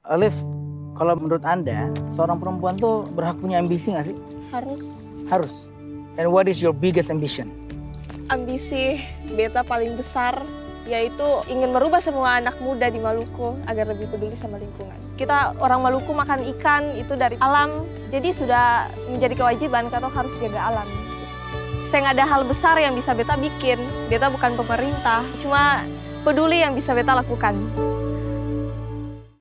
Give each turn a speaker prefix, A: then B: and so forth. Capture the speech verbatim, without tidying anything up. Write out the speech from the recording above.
A: Alif, kalau menurut Anda, seorang perempuan tuh berhak punya ambisi nggak sih?
B: Harus.
A: Harus. And what is your biggest ambition?
B: Ambisi beta paling besar yaitu ingin merubah semua anak muda di Maluku agar lebih peduli sama lingkungan. Kita orang Maluku makan ikan itu dari alam, jadi sudah menjadi kewajiban karena harus jaga alam. Saya nggak ada hal besar yang bisa beta bikin, beta bukan pemerintah, cuma peduli yang bisa beta lakukan.